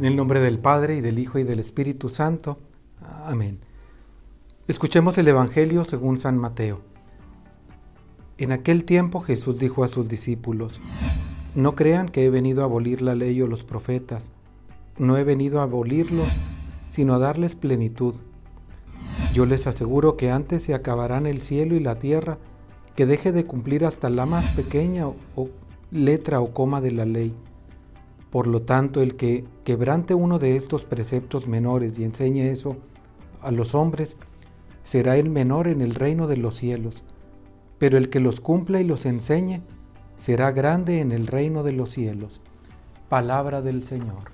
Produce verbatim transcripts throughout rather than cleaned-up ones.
En el nombre del Padre, y del Hijo, y del Espíritu Santo. Amén. Escuchemos el Evangelio según San Mateo. En aquel tiempo Jesús dijo a sus discípulos: No crean que he venido a abolir la ley o los profetas. No he venido a abolirlos, sino a darles plenitud. Yo les aseguro que antes se acabarán el cielo y la tierra, que deje de cumplir hasta la más pequeña o letra o coma de la ley. Por lo tanto, el que quebrante uno de estos preceptos menores y enseñe eso a los hombres, será el menor en el reino de los cielos. Pero el que los cumpla y los enseñe, será grande en el reino de los cielos. Palabra del Señor.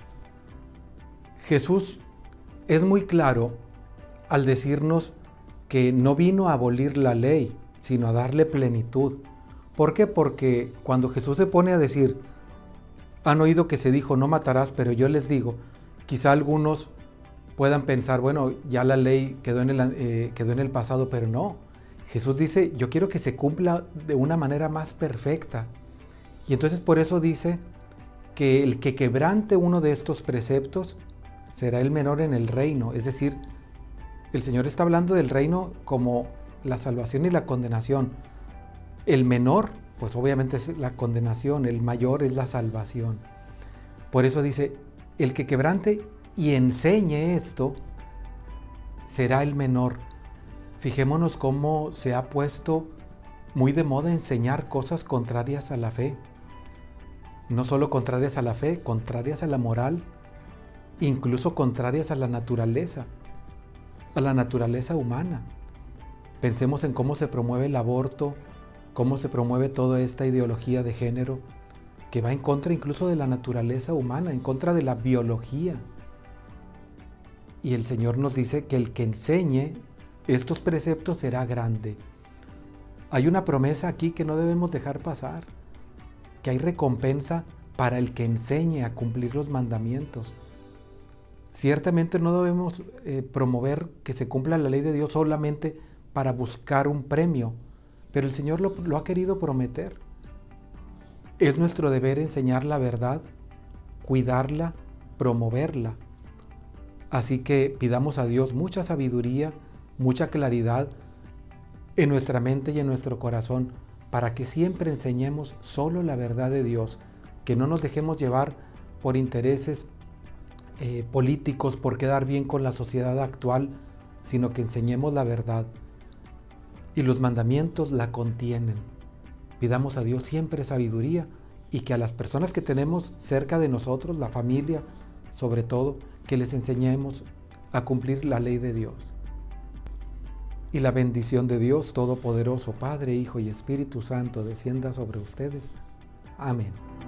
Jesús es muy claro al decirnos que no vino a abolir la ley, sino a darle plenitud. ¿Por qué? Porque cuando Jesús se pone a decir: han oído que se dijo no matarás, pero yo les digo, quizá algunos puedan pensar, bueno, ya la ley quedó en el, eh, quedó en el pasado, pero no. Jesús dice, yo quiero que se cumpla de una manera más perfecta. Y entonces por eso dice que el que quebrante uno de estos preceptos será el menor en el reino. Es decir, el Señor está hablando del reino como la salvación y la condenación. El menor, pues obviamente es la condenación, el mayor es la salvación. Por eso dice, el que quebrante y enseñe esto, será el menor. Fijémonos cómo se ha puesto muy de moda enseñar cosas contrarias a la fe. No solo contrarias a la fe, contrarias a la moral, incluso contrarias a la naturaleza, a la naturaleza humana. Pensemos en cómo se promueve el aborto, cómo se promueve toda esta ideología de género que va en contra incluso de la naturaleza humana, en contra de la biología. Y el Señor nos dice que el que enseñe estos preceptos será grande. Hay una promesa aquí que no debemos dejar pasar, que hay recompensa para el que enseñe a cumplir los mandamientos. Ciertamente no debemos eh, promover que se cumpla la ley de Dios solamente para buscar un premio, pero el Señor lo, lo ha querido prometer. Es nuestro deber enseñar la verdad, cuidarla, promoverla. Así que pidamos a Dios mucha sabiduría, mucha claridad en nuestra mente y en nuestro corazón, para que siempre enseñemos solo la verdad de Dios, que no nos dejemos llevar por intereses eh, políticos, por quedar bien con la sociedad actual, sino que enseñemos la verdad. Y los mandamientos la contienen. Pidamos a Dios siempre sabiduría, y que a las personas que tenemos cerca de nosotros, la familia, sobre todo, que les enseñemos a cumplir la ley de Dios. Y la bendición de Dios Todopoderoso, Padre, Hijo y Espíritu Santo, descienda sobre ustedes. Amén.